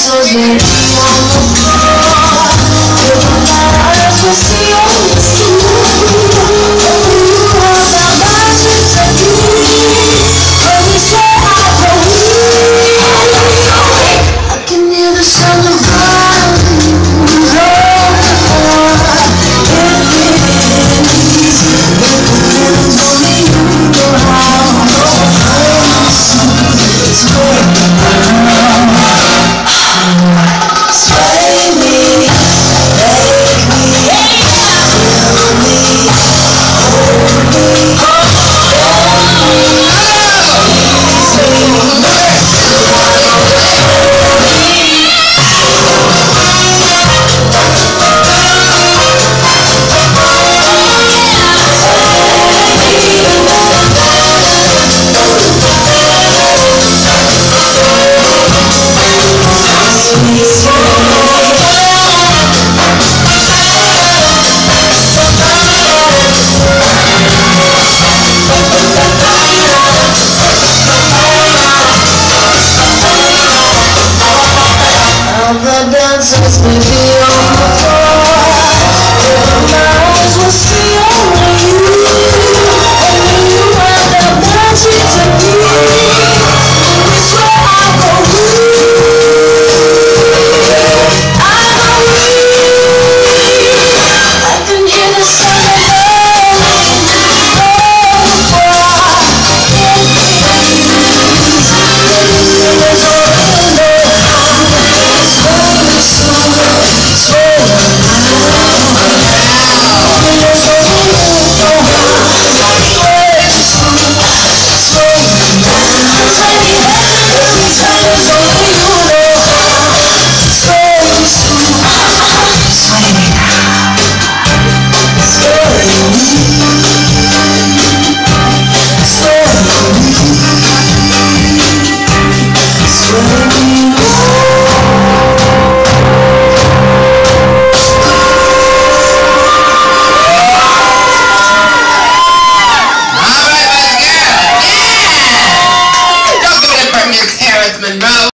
dancers may be on the floor, with my eyes will see on the floor. You have that magic technique, when we say I go weak, I can hear the sound of violins on the floor. It is only you know how. Sway me, make me, feel me, hold me, the dancers may be